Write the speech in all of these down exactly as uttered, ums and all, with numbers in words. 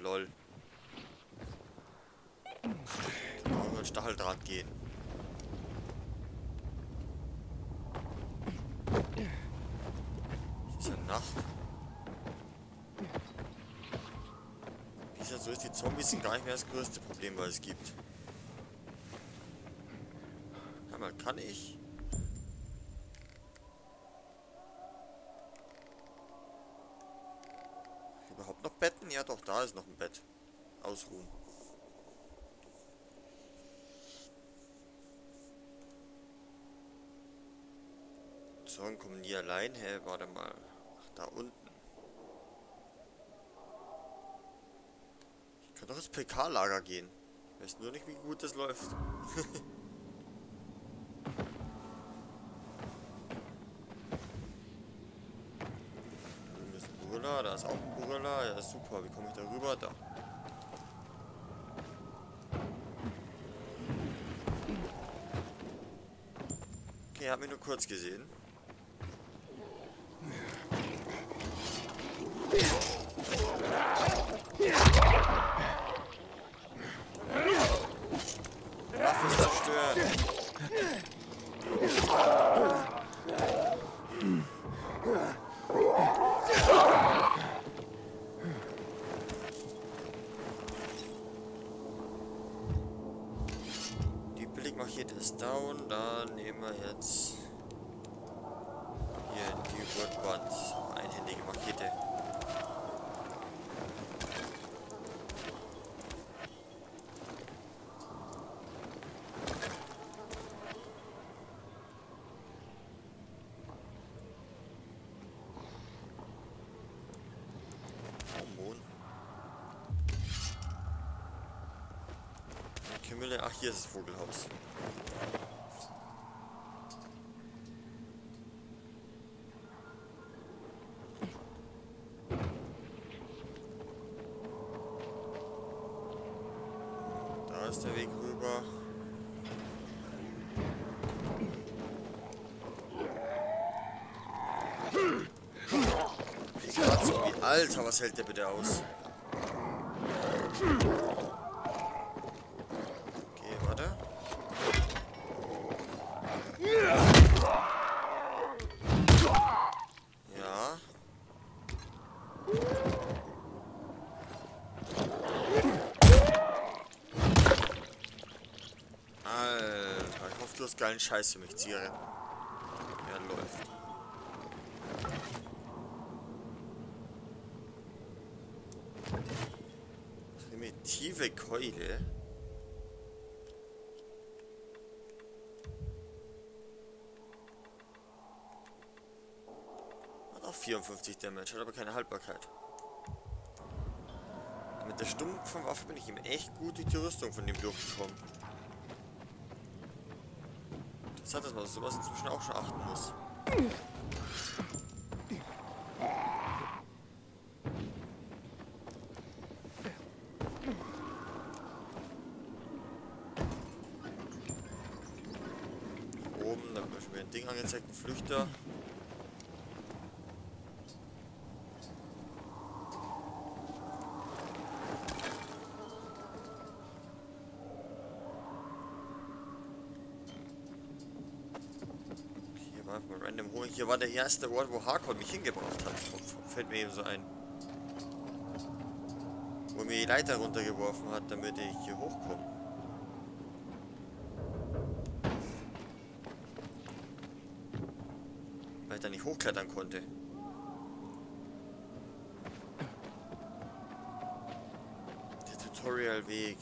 Lol. Auch über den Stacheldraht gehen. Es ist ja Nacht. Wie es ja so ist, die Zombies sind gar nicht mehr das größte Problem, was es gibt. Einmal kann ich. Überhaupt noch Betten? Ja doch, da ist noch ein Bett. Ausruhen. Sorgen kommen nie allein. Hä, hey, warte mal. Ach, da unten. Ich kann doch ins P K-Lager gehen. Ich weiß nur nicht, wie gut das läuft. Oben ist ein Gorilla, da ist auch ein Gorilla. Ja, super. Wie komme ich da rüber? Da. Okay, er hat mich nur kurz gesehen. Waffe zerstören. Die Billigmachete ist down. Dann nehmen wir jetzt hier die Workband. Einhändige Machete. Ach, hier ist das Vogelhaus. Da ist der Weg rüber. Ich grad so wie Alter, was hält der bitte aus? Du hast geilen Scheiß für mich, Zigaretten. Ja, läuft. Primitive Keule. Hat auch vierundfünfzig Damage, hat aber keine Haltbarkeit. Mit der stumpfen Waffe bin ich ihm echt gut durch die Rüstung von dem durchgekommen. Das hat das mal, sowas inzwischen auch schon achten muss. Oben, da wird schon wieder ein Ding angezeigt, ein Flüchter. Random holen. Hier war der erste Ort, wo Hardcore mich hingebracht hat. Fällt mir eben so ein. Wo mir die Leiter runtergeworfen hat, damit ich hier hochkomme. Weil ich da nicht hochklettern konnte. Der Tutorial-Weg.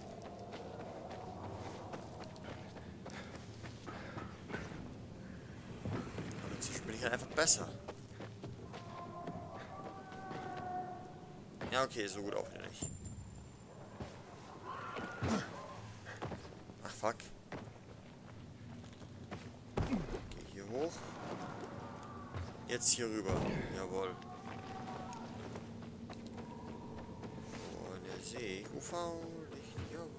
Einfach besser. Ja, okay, so gut auch wieder nicht. Ach, fuck. Geh hier hoch. Jetzt hier rüber. Jawohl. Oh, der See. U V-Licht. Jawohl.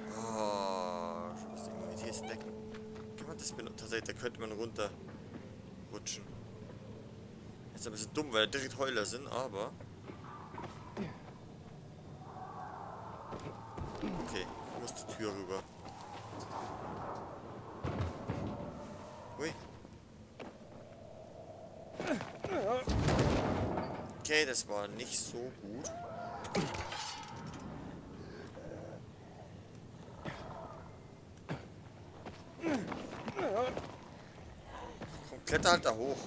Da könnte man runter. rutschen. Jetzt ein bisschen dumm, weil wir direkt Heuler sind, aber... Okay, ich muss die Tür rüber. Ui. Okay, das war nicht so gut. Komm, kletter halt da hoch.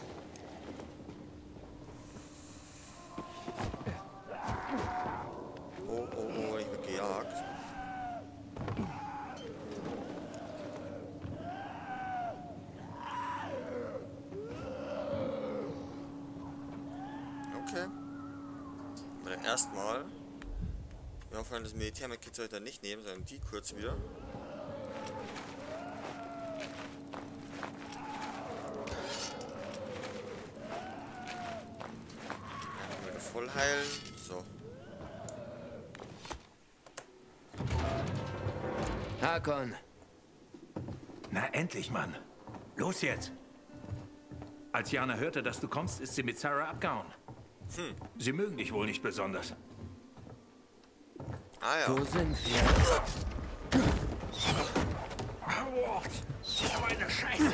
Oh, oh, oh, ich bin gejagt. Okay. Aber dann erstmal. Wir hoffen, das Militär-Medkit soll ich dann nicht nehmen, sondern die kurz wieder. Dann wieder voll heilen. So. Hakon. Na endlich, Mann. Los jetzt. Als Jana hörte, dass du kommst, ist sie mit Sarah abgehauen. Hm. Sie mögen dich wohl nicht besonders. Ah ja. Wo sind wir? So eine Scheiße.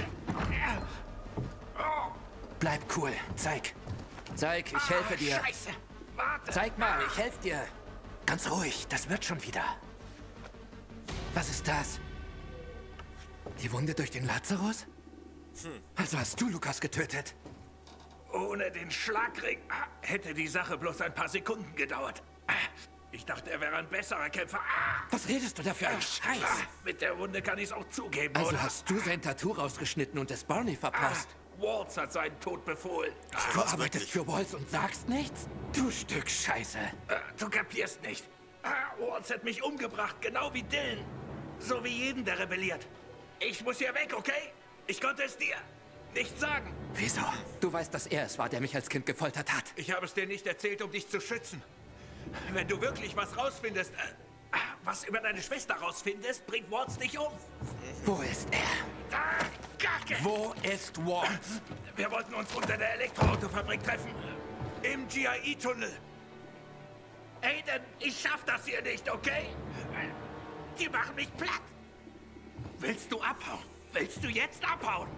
Bleib cool. Zeig. Zeig, ich helfe dir. Scheiße. Warte. Zeig mal, ich helfe dir. Ganz ruhig, das wird schon wieder. Was ist das? Die Wunde durch den Lazarus? Hm. Also hast du Lukas getötet? Ohne den Schlagring hätte die Sache bloß ein paar Sekunden gedauert. Ich dachte, er wäre ein besserer Kämpfer. Was redest du da für ein Scheiß? Mit der Wunde kann ich es auch zugeben, Also oder? hast du sein Tattoo rausgeschnitten und es Barney verpasst? Waltz hat seinen Tod befohlen. Du arbeitest für Waltz und sagst nichts? Du Stück Scheiße. Du kapierst nicht. Waltz hat mich umgebracht, genau wie Dylan. So wie jeden, der rebelliert. Ich muss hier weg, okay? Ich konnte es dir nicht sagen. Wieso? Du weißt, dass er es war, der mich als Kind gefoltert hat. Ich habe es dir nicht erzählt, um dich zu schützen. Wenn du wirklich was rausfindest, äh, was über deine Schwester rausfindest, bringt Waltz dich um. Wo ist er? Ah, Kacke! Wo ist Waltz? Wir wollten uns unter der Elektroautofabrik treffen. Im G I E-Tunnel. Aiden, ich schaff das hier nicht, okay? Die machen mich platt. Willst du abhauen? Willst du jetzt abhauen?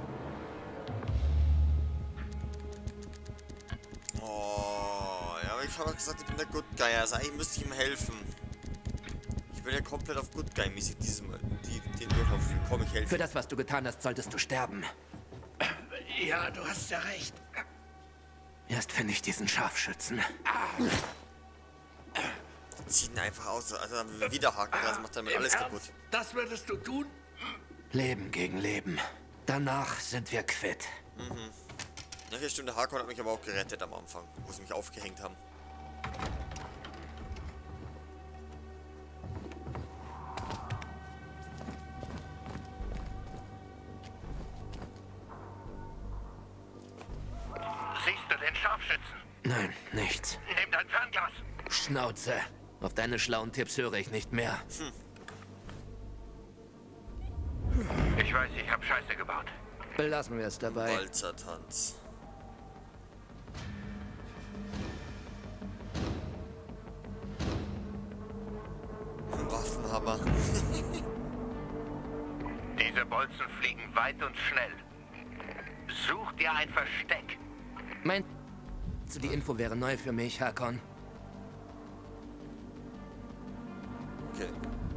Oh, ja, aber ich habe gesagt, ich bin der Good Guy. Also eigentlich müsste ich ihm helfen. Ich will ja komplett auf Good Guy-mäßig diesem die, den Durchlauf spielen. Komm, ich helfe. Für das, was du getan hast, solltest du sterben. Ja, du hast ja recht. Erst finde ich diesen Scharfschützen. Zieh ihn einfach aus, also dann wir wieder haken, das macht damit Im alles Ernst? kaputt. Das würdest du tun? Leben gegen Leben. Danach sind wir quitt. Mhm. Ja, stimmt, der Hakon hat mich aber auch gerettet am Anfang, wo sie mich aufgehängt haben. Siehst du den Scharfschützen? Nein, nichts. Nimm dein Fernglas. Schnauze. Auf deine schlauen Tipps höre ich nicht mehr. Hm. Ich weiß, ich habe Scheiße gebaut. Belassen wir es dabei. Walzertanz. Waffenhammer. Diese Bolzen fliegen weit und schnell. Such dir ein Versteck. Meinst du, die Info wäre neu für mich, Hakon? Okay.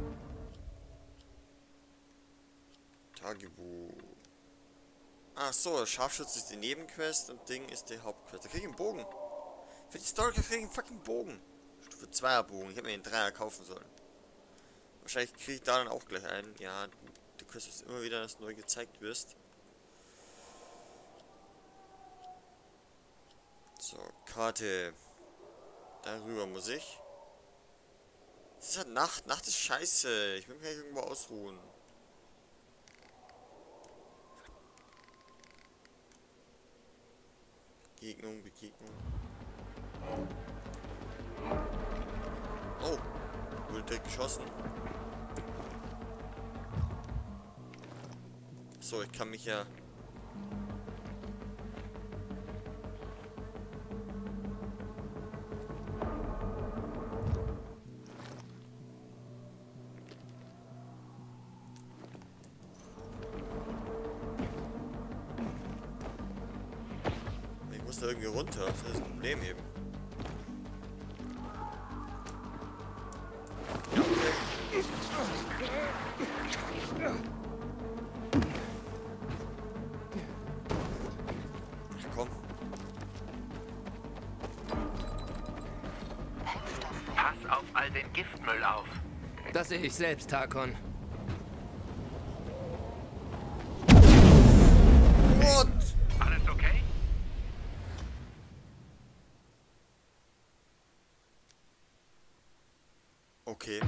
Tagebuch. Ach so, Scharfschütze ist die Nebenquest und Ding ist die Hauptquest. Da krieg ich einen Bogen. Für die Story krieg ich einen fucking Bogen. Stufe zweier Bogen. Ich hätte mir den Dreier kaufen sollen. Wahrscheinlich kriege ich da dann auch gleich einen. Ja, du, du kriegst es immer wieder, dass du neu gezeigt wirst. So, Karte. Darüber muss ich. Es ist halt Nacht. Nacht ist scheiße. Ich will mich gleich irgendwo ausruhen. Begegnung, Begegnung. Oh, wurde direkt geschossen. So, ich kann mich ja... muss da irgendwie runter. Das ist das Problem eben. Ja, okay. Ach, komm. Pass auf all den Giftmüll auf. Das sehe ich selbst, Hakon. What? Alles okay? Okay.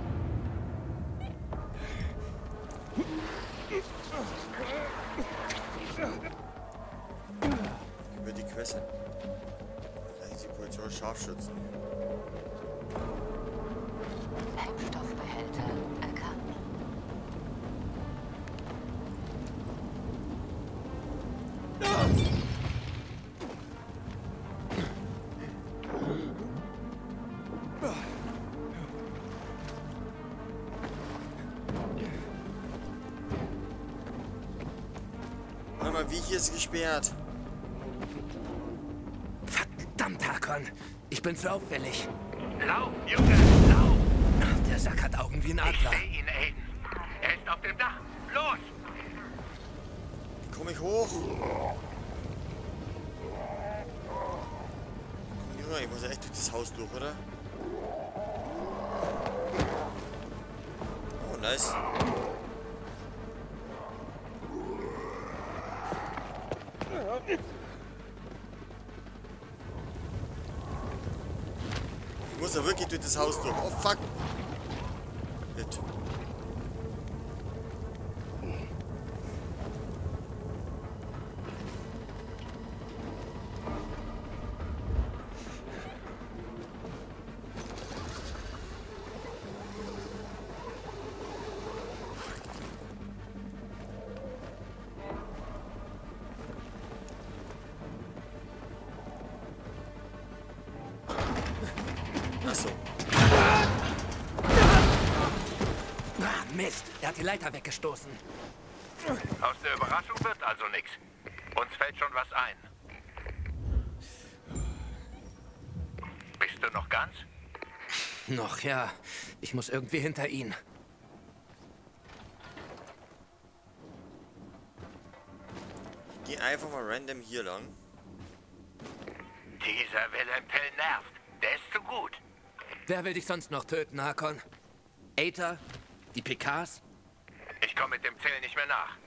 Über die Quest. Risikoposition Scharfschützen. Hemmstoffbehälter erkannt. Warte mal, wie hier ist gesperrt? Verdammt, Hakon. Ich bin zu auffällig. Lauf, Junge, lauf! Der Sack hat Augen wie ein Ich Adler. sehe ihn, Aiden. Er ist auf dem Dach. Los! Wie komme ich hoch? Junge, ich muss ja echt durch das Haus durch, oder? Oh, nice. Ich muss ja wirklich durch das Haus durch. Oh, fuck. Bitte. Achso. Ah, Mist, er hat die Leiter weggestoßen. Aus der Überraschung wird also nichts. Uns fällt schon was ein. Bist du noch ganz? Noch, ja. Ich muss irgendwie hinter ihn. Geh einfach mal random hier lang. Dieser Wilhelm Tell nervt. Der ist zu gut. Wer will dich sonst noch töten, Hakon? Aether? Die P Ks? Ich komme mit dem Zählen nicht mehr nach.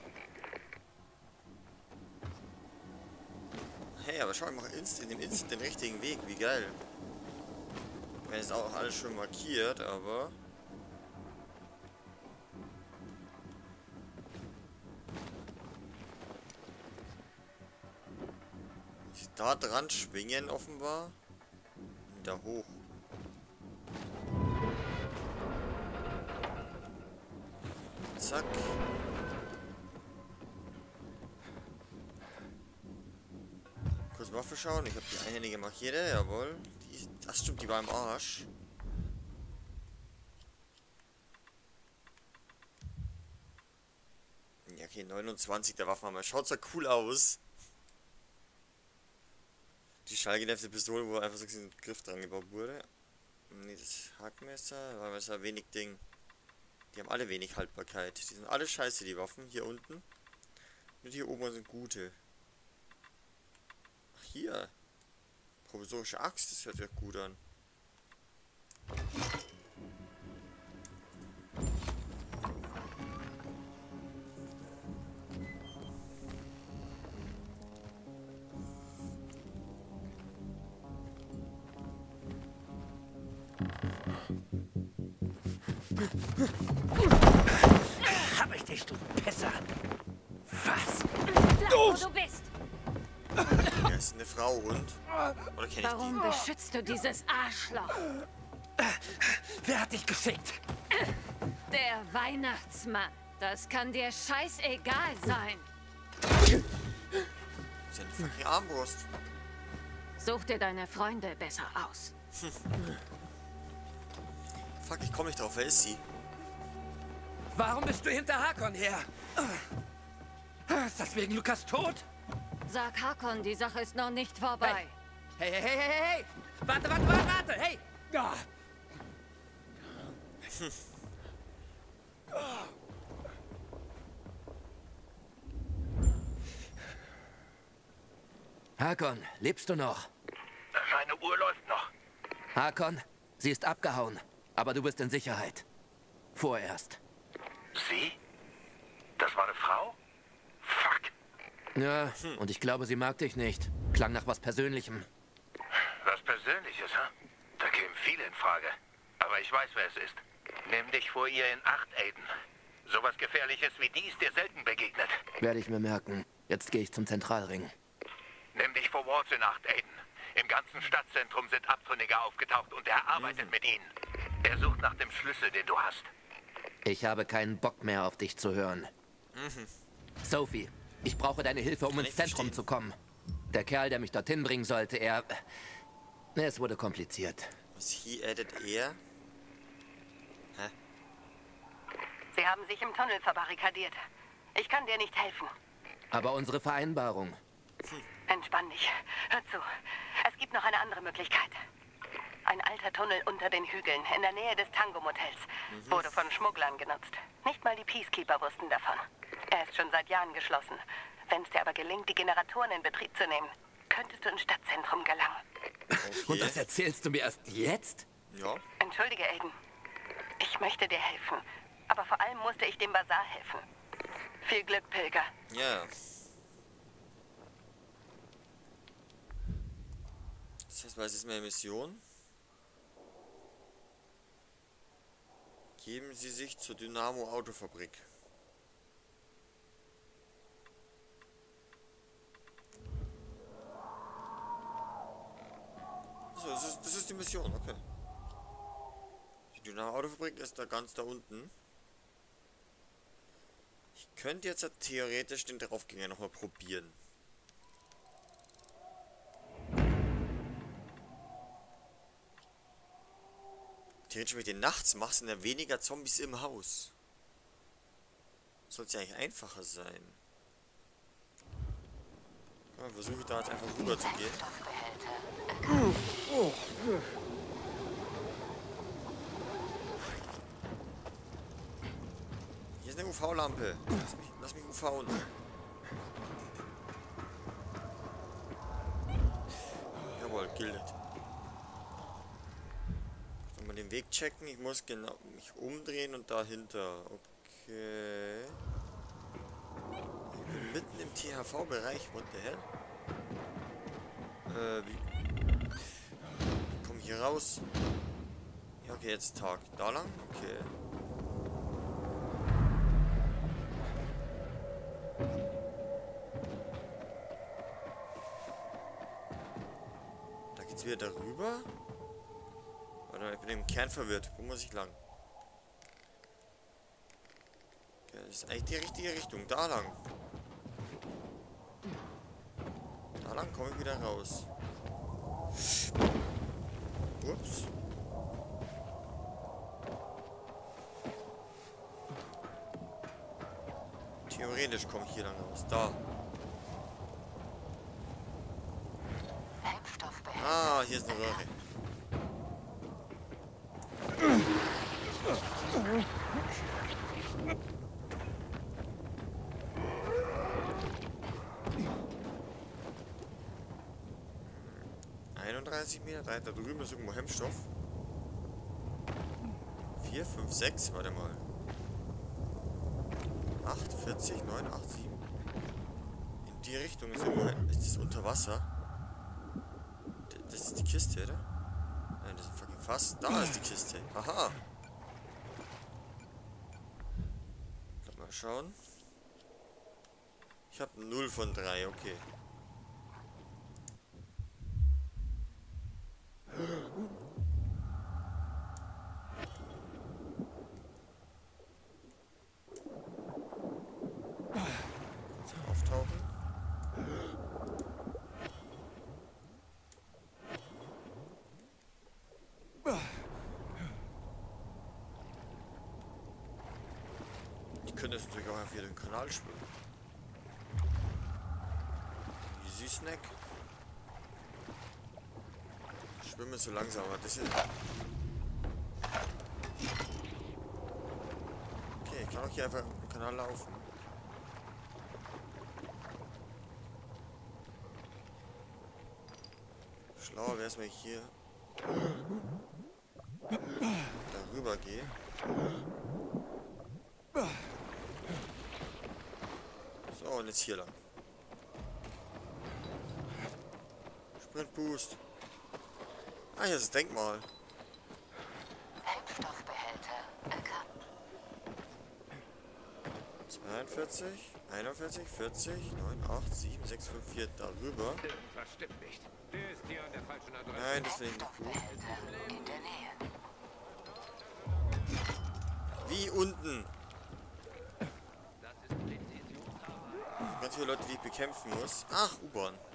Hey, aber schau, ich mache Inst in dem Instant den richtigen Weg. Wie geil. Ich meine, ist auch alles schon markiert, aber... Ich da dran schwingen offenbar. Da hoch. Zack. Kurz Waffe schauen. Ich habe die einhändige markierte, jawohl. Die, das stimmt, die war im Arsch. Ja, okay, neunundzwanzig der Waffenhammer. Schaut so cool aus. Die schallgedämpfte Pistole, wo einfach so ein Griff dran gebaut wurde. Nee, das Hackmesser, weil das ja wenig Ding. Die haben alle wenig Haltbarkeit. Die sind alle scheiße, die Waffen. Hier unten. Nur hier oben sind gute. Ach, hier. Provisorische Axt, das hört sich gut an. Hab ich dich, du Pisser! Was? Bleib, wo du bist! Er ist eine Frau und... Oder kenn ich Warum beschützt du dieses Arschloch? Wer hat dich geschickt? Der Weihnachtsmann. Das kann dir scheißegal sein. die? Das ist eine fucking Armbrust. Such dir deine Freunde besser aus. Fuck, ich komme nicht drauf. Wer ist sie? Warum bist du hinter Hakon her? Ist das wegen Lukas Tod? Sag Hakon, die Sache ist noch nicht vorbei. Hey, hey, hey, hey, hey, hey! Warte, warte, warte, warte! Hey! Ah. Hakon, lebst du noch? Meine Uhr läuft noch. Hakon, sie ist abgehauen, aber du bist in Sicherheit. Vorerst. Sie? Das war eine Frau? Fuck. Ja, und ich glaube, sie mag dich nicht. Klang nach was Persönlichem. Was Persönliches, ha? Da kämen viele in Frage. Aber ich weiß, wer es ist. Nimm dich vor ihr in Acht, Aiden. Sowas Gefährliches wie die ist dir selten begegnet. Werde ich mir merken. Jetzt gehe ich zum Zentralring. Nimm dich vor Walls in Acht, Aiden. Im ganzen Stadtzentrum sind Abtrünnige aufgetaucht und er arbeitet mhm. mit ihnen. Er sucht nach dem Schlüssel, den du hast. Ich habe keinen Bock mehr auf dich zu hören. Mhm. Sophie, ich brauche deine Hilfe, um Kann ins Zentrum verstehen. zu kommen. Der Kerl, der mich dorthin bringen sollte, er... Es wurde kompliziert. Was he added er? Hä? Sie haben sich im Tunnel verbarrikadiert. Ich kann dir nicht helfen. Aber unsere Vereinbarung... Entspann dich. Hör zu. Es gibt noch eine andere Möglichkeit. Ein alter Tunnel unter den Hügeln, in der Nähe des Tango-Motels. Mhm. Wurde von Schmugglern genutzt. Nicht mal die Peacekeeper wussten davon. Er ist schon seit Jahren geschlossen. Wenn es dir aber gelingt, die Generatoren in Betrieb zu nehmen, könntest du ins Stadtzentrum gelangen. Okay. Und das erzählst du mir erst jetzt? Ja. Entschuldige, Aiden. Ich möchte dir helfen. Aber vor allem musste ich dem Bazar helfen. Viel Glück, Pilger. Ja. Das heißt, was ist meine Mission? Geben Sie sich zur Dynamo Autofabrik. So, das ist, das ist die Mission, okay. Die Dynamo Autofabrik ist da ganz da unten. Ich könnte jetzt ja theoretisch den Draufgänger nochmal probieren. Theoretisch, wenn ich den nachts mache, sind ja weniger Zombies im Haus. Sollte ja eigentlich einfacher sein. Ja, versuche ich da jetzt einfach rüber zu gehen. Hier ist eine U V-Lampe. Lass mich, lass mich U V-en. Jawohl, gildet. Mal den Weg checken. Ich muss genau mich umdrehen und dahinter. Okay. Ich bin mitten im T H V-Bereich. What the hell? Äh, wie? Ich komme hier raus. Ja, okay, jetzt Tag. Da lang? Okay. Da geht's wieder darüber. Oder ich bin im Kern verwirrt. Wo muss ich lang? Okay, das ist eigentlich die richtige Richtung. Da lang. Da lang komme ich wieder raus. Ups. Theoretisch komme ich hier lang raus. Da. Ah, hier ist eine Röhre. einunddreißig Meter, da drüben ist irgendwo Hemmstoff. vier, fünf, sechs, warte mal. acht, vierzig, neun, acht, sieben. In die Richtung ist irgendwo. Ist das unter Wasser? Das ist die Kiste, oder? Nein, das ist ein fucking Fass. Da ist die Kiste. Aha. Mal schauen. Ich habe null von drei, okay. Auftauchen. Ich könnte jetzt natürlich auch einfach wieder den Kanal spüren. Süßsnack. Ich schwimme so langsam, aber das ist... Okay, ich kann auch hier einfach im Kanal laufen. Schlauer wäre es, wenn ich hier darüber gehe. So, und jetzt hier lang. Sprint Boost. Ah, hier ist das Denkmal. Impfstoffbehälter erkannt. zweiundvierzig, einundvierzig, vierzig, neun, acht, sieben, sechs, fünf, vier. Darüber. Irgendwas stimmt nicht. Der ist hier an der falschen Adresse. Nein, das will ich nicht tun. Impfstoffbehälter in der Nähe. Wie unten? Ganz viele Leute, die ich bekämpfen muss. Ach, U-Bahn.